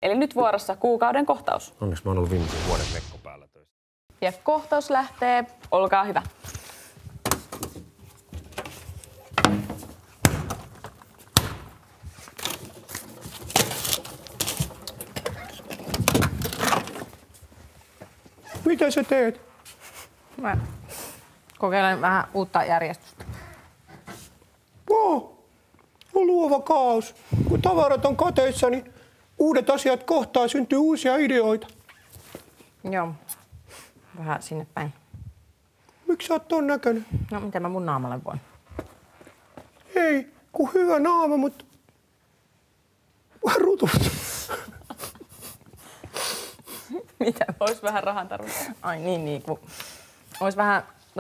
Eli nyt vuorossa kuukauden kohtaus. Onneksi mä oon ollut viimeisen vuoden Vekko päällä töissä. Ja kohtaus lähtee. Olkaa hyvä. Mitä sä teet? Mä kokeilen vähän uutta järjestystä. Wow, on luova kaos. Kun tavarat on kateissa, niin uudet asiat kohtaa, syntyy uusia ideoita. Joo, vähän sinne päin. Miksi sä oot ton näköinen? No, miten mä mun naamalle voin? Ei, kun hyvä naama, mutta vähän rutusta. Mitä? Ois vähän rahan tarve. Ai niin, kun ois vähän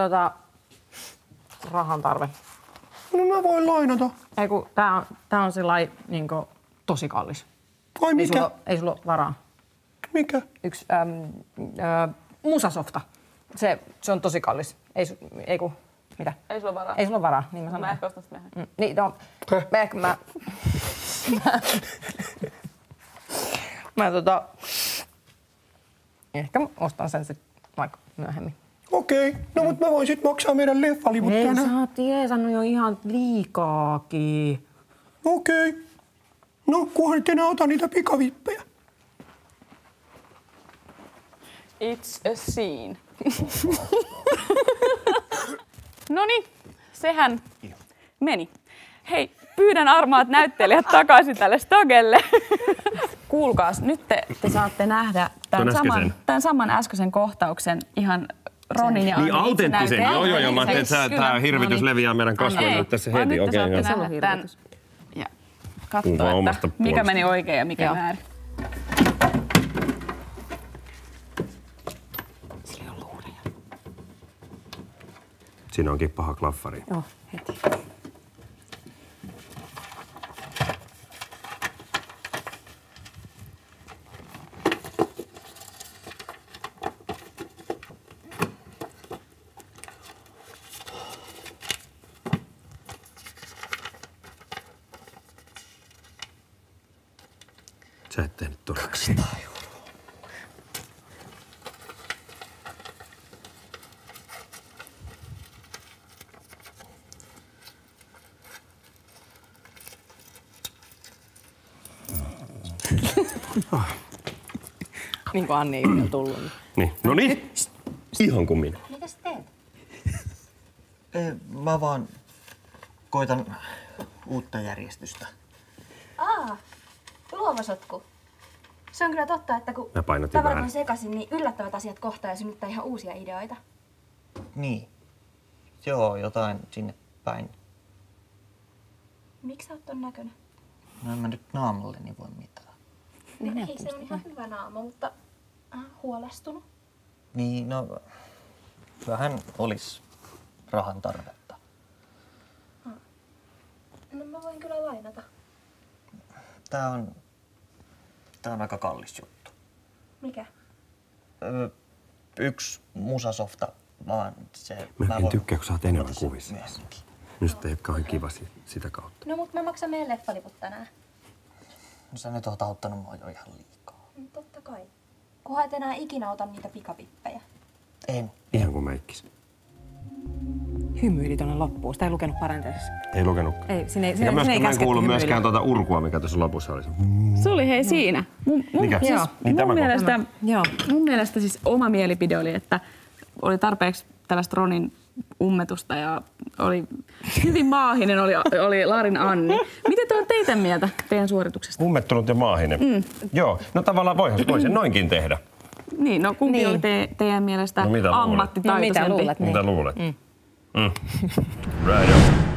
rahan tarve. No mä voin lainata. Ei kun tää on sellainen niinku tosi kallis. Vai mikä? Ei sulla ole varaa. Mikä? Yksi musasofta. Se on tosi kallis. Ei kun, mitä? Ei sulla varaa. Ei sulla varaa, niin mä sanon. Mä ehkä ostan sitä myöhemmin. Niin, no, ehkä ostan sen sit vaikka myöhemmin. Okei, no mut mä voin sit maksaa meidän leffaliput Ei, tänään. sä oot jeesannut jo ihan liikaakin. Okei. No, kunhan et enää ota niitä pikavippejä. It's a scene. Noniin, sehän meni. Hei, pyydän armaat näyttelijät takaisin tälle stagelle. Kuulkaas, nyt te saatte nähdä tämän saman äskeisen kohtauksen ihan Ronin ja Niin Annin autenttisen, itsenäyteen. joo. Mä ajattelin, että tää hirvitys leviää meidän kasvoille nyt tässä heti. Nyt te Okei, saatte joo. nähdä tämän ja katsoa, Kuulkaa omasta että mikä puolesta. meni oikein ja mikä väärin. Sillä on luureja. Siinä onkin paha klaffari. Joo, heti. Sä et tehnyt todella. 200 €. Niin kuin Anni ei vielä tullut. Niin, no niin. Ihan kuin minä. Mitä sä teet? Mä vaan koitan uutta järjestystä. Luova sotku. Se on kyllä totta, että kun Mä painotin tavarat väärin. on sekaisin, niin yllättävät asiat kohtaa ja synnyttää ihan uusia ideoita. Niin. Joo, jotain sinne päin. Miksi sä oot ton näköinen? No en mä nyt naamalleni voi mitään. No, ei se on ihan hyvä naama, mutta huolestunut. Niin, no vähän olis rahan tarvetta. No mä voin kyllä lainata. Tää on aika kallis juttu. Mikä? Yksi musasofta, vaan se... Mä en tykkää, kun sä oot enemmän kuvissa. Myöskin. Nyt ei ole kauhean kiva sitä kautta. No mut mä maksan meidän leffaliput tänään. No sä nyt oot auttanut mua jo ihan liikaa. Totta kai. Kunhan et enää ikinä ota niitä pikavippejä. En. Ihan kuin meikkis. Hymyili tonne loppuun. Sitä ei lukenut parenteesissa. Ei lukenutkaan. Ei, sinne Ja myöskään mä en käsketty kuullut hymyillä. myöskään tuota urkua, mikä tuossa lopussa oli. Se oli hei siinä. Mikä? Joo. Niin tämä kohta. Mun mielestä siis oma mielipide oli, että oli tarpeeksi tällaista Ronin ummetusta ja oli hyvin maahinen oli Larin Anni. Miten te on teidän mieltä teidän suorituksesta? Ummettunut ja maahinen. Joo, no tavallaan voisin noinkin tehdä. Niin, no kumpi oli teidän mielestä No, mitä luulet? ammattitaitoisempi? No, mitä luulet? Mitä luulet? Right on.